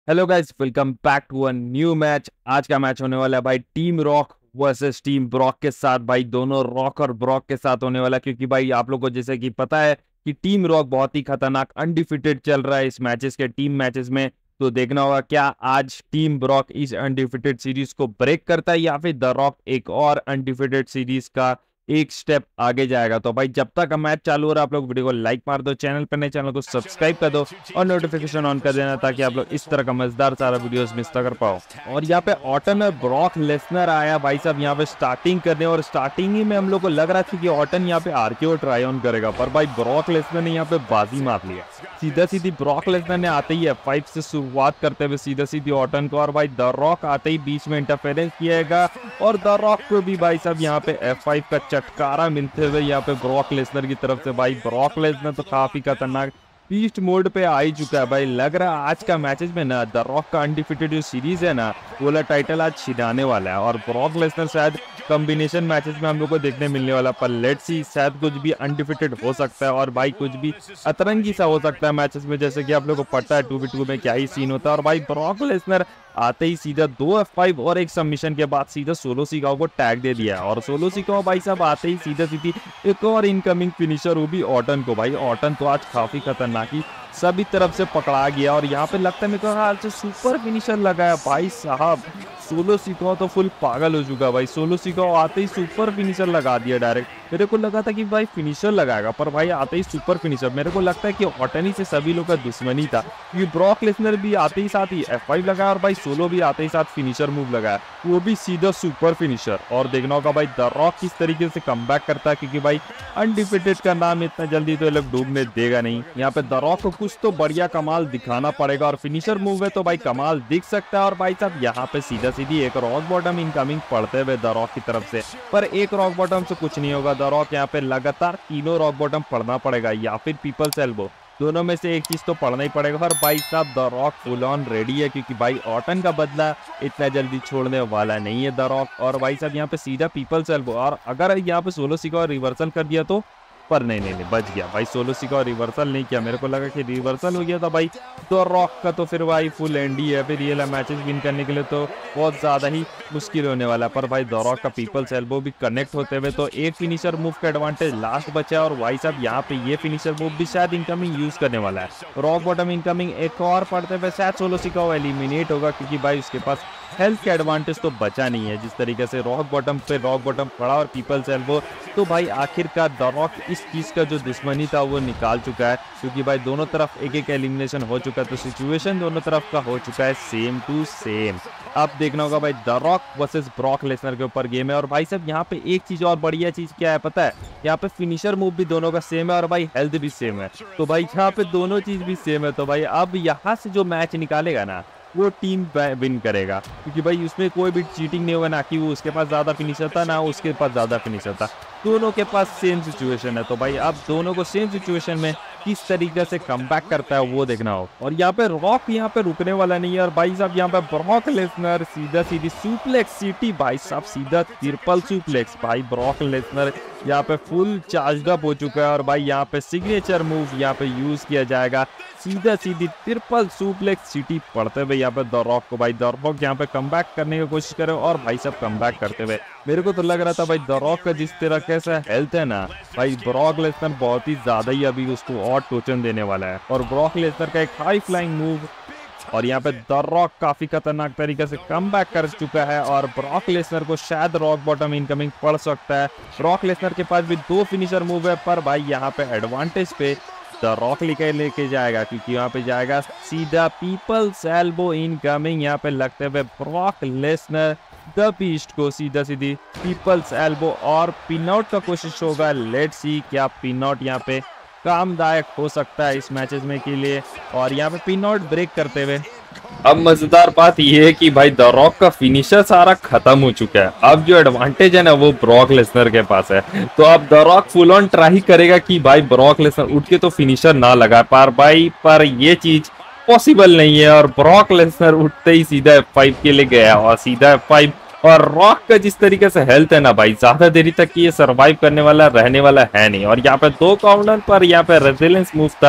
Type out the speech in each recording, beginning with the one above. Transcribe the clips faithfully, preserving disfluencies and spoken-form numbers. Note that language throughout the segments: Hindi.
Hello guys, welcome back to a new match. आज का मैच होने वाला है भाई team Rock versus team Brock के साथ। भाई दोनों रॉक और ब्रॉक के साथ होने वाला है, क्योंकि भाई आप लोग को जैसे कि पता है कि टीम रॉक बहुत ही खतरनाक अनडिफिटेड चल रहा है इस मैचेस के टीम मैचेस में। तो देखना होगा क्या आज टीम ब्रॉक इस अनडिफिटेड सीरीज को ब्रेक करता है या फिर द रॉक एक और अनडिफिटेड सीरीज का एक स्टेप आगे जाएगा। तो भाई जब तक मैच चालू हो रहा है आप लोग वीडियो को लाइक मार दो, चैनल पर नए चैनल को सब्सक्राइब कर दो और नोटिफिकेशन ऑन कर देना ताकि आप लोग इस तरह का मजेदार सारा वीडियोस मिस ना कर पाओ। और यहाँ पे ऑटन और ब्रॉक लेसनर आया भाई साहब यहाँ पे स्टार्टिंग करने, और स्टार्टिंग ही में हम लोग को लग रहा था कि ऑटन यहाँ पे आरकेओ ट्राई ऑन करेगा, पर भाई ब्रॉक लेसनर ने यहाँ पे बाजी मार लिया। सीधा सीधी ब्रॉक लेसनर ने आते ही एफ फाइव से शुरुआत करते हुए सीधा सीधी ऑटन को, और भाई द रॉक आते ही बीच में इंटरफेरेंस किएगा और द रॉक को भी भाई साहब यहाँ पे एफ फाइव का चटकारा मिलते हुए यहाँ पे ब्रॉक लेसनर की तरफ से। भाई ब्रॉक लेसनर तो काफी खतरनाक बीस्ट मोड पे आ ही चुका है। भाई लग रहा है आज का मैचेस में ना द रॉक का अनडिफिटेड जो सीरीज है ना वो वाला टाइटल आज छिड़ाने वाला है, और ब्रॉक लेसनर शायद कॉम्बिनेशन मैचेस में हम लोग को देखने मिलने वाला। पर लेट्स सी, शायद कुछ भी अनडिफिटेड हो सकता है और भाई कुछ भी अतरंगी सा हो सकता है मैचेस में, जैसे कि आप लोग को पता है टू बी टू में क्या ही सीन होता है। और भाई ब्रॉक लेसनर आते ही सीधा दो एफ फाइव और एक सबमिशन के बाद सीधा सोलो सिकाओ को टैग दे दिया, और सोलो सिकाओ भाई साहब आते ही सीधा सीधी एक और इनकमिंग फिनिशर, वो भी ऑटन को। भाई ऑटन तो आज काफी खतरनाकी सभी तरफ से पकड़ा गया, और यहाँ पे लगता है मेरे को हाल से सुपर फिनिशर लगाया भाई साहब। सोलो सिकाओ तो फुल पागल हो चुका है भाई, सोलो सिकाओ आते ही सुपर फिनिशर लगा दिया डायरेक्ट। मेरे को लगा था कि भाई फिनिशर लगाएगा, पर भाई आते ही सुपर फिनिशर। मेरे को लगता है कि ऑटन ही से सभी लोग का दुश्मनी था, क्योंकि ब्रॉक लेसनर भी आते ही साथ ही एफ फाइव लगाया और भाई सोलो भी आते ही साथ फिनिशर मूव लगाया, वो भी सीधा सुपर फिनिशर। और देखना होगा भाई द रॉक किस तरीके से कमबैक करता है, क्योंकि भाई अनडिफिटेड का नाम इतना जल्दी तो ये लोग डूबने देगा नहीं। यहाँ पे द रॉक को कुछ तो बढ़िया कमाल दिखाना पड़ेगा, और फिनिशर मूव है तो भाई कमाल दिख सकता है। और भाई साहब यहाँ पे सीधा सीधी एक रॉक बॉटम इनकमिंग पड़ते हुए द रॉक की तरफ से, पर एक रॉक बॉटम से कुछ नहीं होगा। द रॉक यहाँ पे लगातार तीनों रॉक बॉटम पड़ना पड़ेगा या फिर पीपल्स एल्बो, दोनों में से एक चीज तो पढ़ना ही पड़ेगा। और भाई साहब the Rock full on ready है, क्योंकि भाई ऑटन का बदला इतना जल्दी छोड़ने वाला नहीं है द रॉक। और भाई साहब यहाँ पे सीधा पीपल्स एल्बो, और अगर यहाँ पे सोलो सिका रिवर्सल कर दिया तो, पर नहीं नहीं नहीं बच गया भाई। सोलो सिका रिवर्सल नहीं किया, मेरे को लगा कि रिवर्सल हो गया था भाई तो रॉक का तो फिर भाई फुल एंडी है, फिर ये मैचेस विन करने के लिए तो बहुत ज्यादा ही मुश्किल होने वाला है। पर भाई द रॉक का पीपल्स एल्बो भी कनेक्ट होते हुए तो एक फिनिशर मूव का एडवांटेज लास्ट बचा है, और भाई साहब यहाँ पे ये फिनिशर मूव भी शायद इनकमिंग यूज करने वाला है। रॉक बॉटम इनकमिंग एक और पड़ते हुए शायद सोलो सिका एलिमिनेट होगा, क्योंकि भाई उसके पास हेल्थ का एडवांटेज तो बचा नहीं है। जिस तरीके से रॉक बॉटम पे रॉक बॉटम पड़ा और पीपल्स एल्बो, तो भाई आखिरकार द रॉक इस चीज का जो दुश्मनी था वो निकाल चुका है, क्योंकि भाई दोनों तरफ एक एक एलिमिनेशन हो चुका है, तो सिचुएशन दोनों तरफ का हो चुका है सेम टू सेम। अब देखना होगा भाई the Rock versus Brock Lesnar के ऊपर गेम है। और भाई साहब यहाँ पे एक चीज और बढ़िया चीज क्या है पता है, यहाँ पे फिनिशर मूव भी दोनों का सेम है और भाई हेल्थ भी सेम है, तो भाई यहाँ पे दोनों चीज भी सेम है। तो भाई अब यहाँ से जो मैच निकालेगा ना वो टीम विन करेगा, क्योंकि भाई उसमें कोई भी चीटिंग नहीं होगा, ना कि वो उसके पास ज्यादा फिनिशर था ना उसके पास ज्यादा फिनिशर था, दोनों के पास सेम सिचुएशन है। तो भाई अब दोनों को सेम सिचुएशन में किस तरीके से कमबैक करता है वो देखना हो। और यहाँ पे रॉक यहाँ पे रुकने वाला नहीं है, और भाई साहब यहाँ पे ब्रॉक लेसनर सीधा सीधी सुप्लेक्स सिटी, भाई साहब सीधा ट्रिपल सुप्लेक्स। भाई ब्रॉक लेसनर यहाँ पे फुल चार्ज अप हो चुका है, और भाई यहाँ पे सिग्नेचर मूव यहाँ पे यूज किया जाएगा, सीधा सीधी ट्रिपल सुप्लेक्स सिटी पड़ते हुए यहाँ पे द रॉक को। भाई द रॉक यहाँ पे कमबैक करने की कोशिश करे, और भाई साहब कमबैक करते हुए मेरे को तो लग रहा था भाई द रॉक का जिस तरह कैसा हेल्थ है ना, भाई ब्रॉक लेसनर बहुत ही ज्यादा ही अभी उसको और टोचन देने वाला है। और ब्रॉक लेसनर का एक हाई फ्लाइंग मूव, और यहाँ पे द रॉक काफी खतरनाक तरीके से कमबैक कर चुका है, और ब्रॉक लेसनर को शायद रॉक बॉटम इनकमिंग पड़ सकता है। रॉक लेसनर के पास भी दो फिनिशर मूव है, पर भाई यहाँ पे एडवांटेज पे द रॉक लेके लेके जाएगा, क्योंकि यहाँ पे जाएगा सीधा पीपल्स एल्बो इनकमिंग। यहाँ पे लगते हुए ब्रॉक लेसनर द बीस्ट को सीधा सीधी पीपल्स एल्बो और पिन आउट का कोशिश होगा। लेट्स सी क्या पिन आउट यहाँ पे कामदायक हो सकता है इस मैचेस में के लिए, और यहाँ पे पिन आउट ब्रेक करते हुए। अब मजेदार बात यह है कि भाई द रॉक का फिनिशर सारा खत्म हो चुका है, अब जो एडवांटेज है ना वो ब्रॉक लेसनर के पास है। तो अब the Rock full on try करेगा कि भाई ब्रॉक लेसनर उठ के तो फिनिशर ना लगा पार भाई, पर ये चीज पॉसिबल नहीं है। और ब्रॉक लेसनर उठते ही सीधा एफ फाइव के लिए गया, और सीधा एफ फाइव और रॉक का जिस तरीके से हेल्थ है ना भाई, ज्यादा देरी तक ये सरवाइव करने वाला रहने वाला है नहीं। और यहाँ पे दो काउंटर पर यहाँ पे रेजिलेंस मूव था,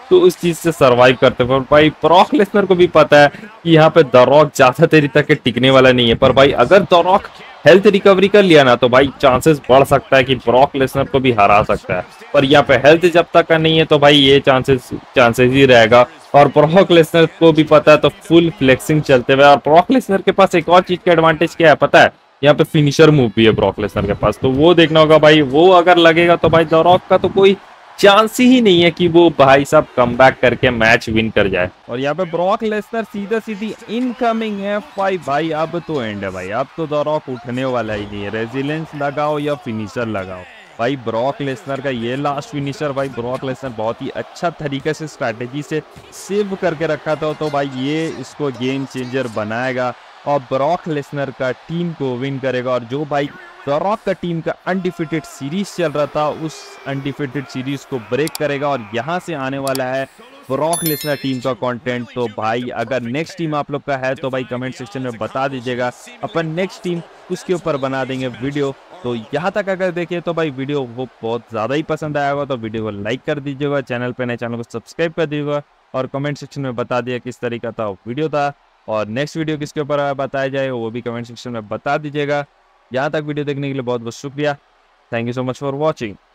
तो उस चीज से सरवाइव करते हैं। पर भाई ब्रॉक लेसनर को भी पता है कि यहाँ पे द रॉक ज्यादा देर तक टिकने वाला नहीं है, पर भाई अगर द रॉक हेल्थ रिकवरी कर लिया ना तो भाई चांसेस बढ़ सकता है कि ब्रॉक लेसनर को भी हरा सकता है। पर यहाँ पे हेल्थ जब तक का नहीं है तो भाई ये चांसेस चांसेस ही रहेगा। और ब्रॉक लेसनर को भी पता है, तो फुल फ्लेक्सिंग चलते हुए। और ब्रॉक लेसनर के पास एक और चीज का एडवांटेज क्या है पता है, यहाँ पे फिनिशर मूव भी है ब्रॉक लेसनर के पास, तो वो देखना होगा भाई। वो अगर लगेगा तो भाई द रॉक का तो कोई चांस ही नहीं है कि वो भाई साहब कमबैक करके मैच विन कर जाए। और यहाँ पे ब्रॉक लेसनर सीधा सीधी इनकमिंग है भाई। भाई अब तो एंड है भाई, अब तो द रॉक उठने वाला ही नहीं है। रेजिलेंस लगाओ या फिनिशर लगाओ भाई, ब्रॉक लेसनर का ये लास्ट फिनिशर भाई ब्रॉक लेसनर बहुत ही अच्छा तरीके से स्ट्रैटेजी से सेव करके रखा था, तो भाई ये इसको गेम चेंजर बनाएगा और ब्रॉक लेसनर का टीम को विन करेगा। और जो भाई द रॉक का टीम का अनडिफिटेड सीरीज चल रहा था, उस अनडिफिटेड सीरीज को ब्रेक करेगा और यहाँ से आने वाला है ब्रॉक लेसनर टीम का कंटेंट। तो भाई अगर नेक्स्ट टीम आप लोग का है तो भाई कमेंट सेक्शन में बता दीजिएगा, अपन नेक्स्ट टीम उसके ऊपर बना देंगे वीडियो। तो यहाँ तक अगर देखिए तो भाई वीडियो वो बहुत ज़्यादा ही पसंद आया होगा तो वीडियो को लाइक कर दीजिएगा, चैनल पे नए चैनल को सब्सक्राइब कर दीजिएगा और कमेंट सेक्शन में बता दिया किस तरीका था वीडियो था और नेक्स्ट वीडियो किसके ऊपर बताया जाए वो भी कमेंट सेक्शन में बता दीजिएगा। यहाँ तक वीडियो देखने के लिए बहुत बहुत शुक्रिया। Thank you so much for watching.